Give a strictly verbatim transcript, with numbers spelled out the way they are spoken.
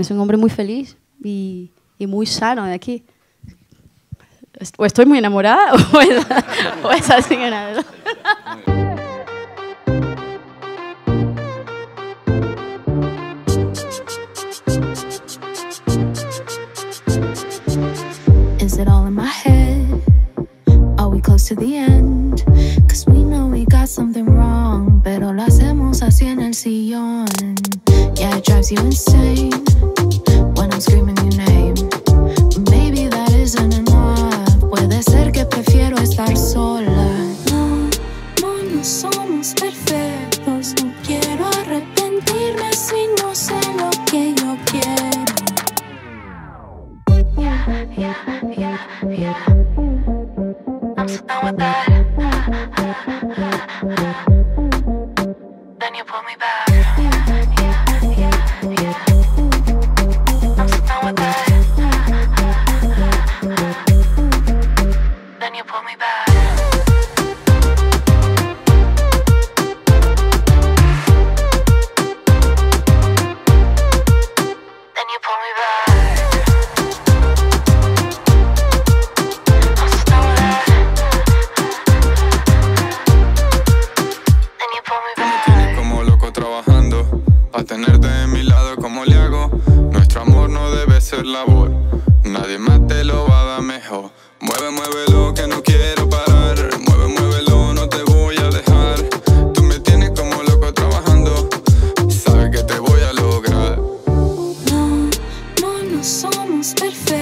Es un hombre muy feliz y, y muy sano de aquí. O estoy muy enamorada o es, o es así que nada. Is it all in my head? Are we close to the end? Cause we know we got something wrong, pero lo hacemos así en el sillón. Yeah, it drives you insane when I'm screaming your name. Maybe that isn't enough. Puede ser que prefiero estar sola. No, no, no somos perfectos. No quiero arrepentirme si no sé lo que yo quiero. Yeah, yeah, yeah, yeah. I'm so done with that. Then you pull me back. Yeah, yeah, yeah, yeah. I'm so done with that. Then you pull me back. Then you pull me back. A tenerte de mi lado, ¿cómo le hago? Nuestro amor no debe ser labor. Nadie más te lo va a dar mejor. Mueve, muévelo, que no quiero parar. Mueve, muévelo, no te voy a dejar. Tú me tienes como loco trabajando. Sabes que te voy a lograr. No, no, no somos perfectos.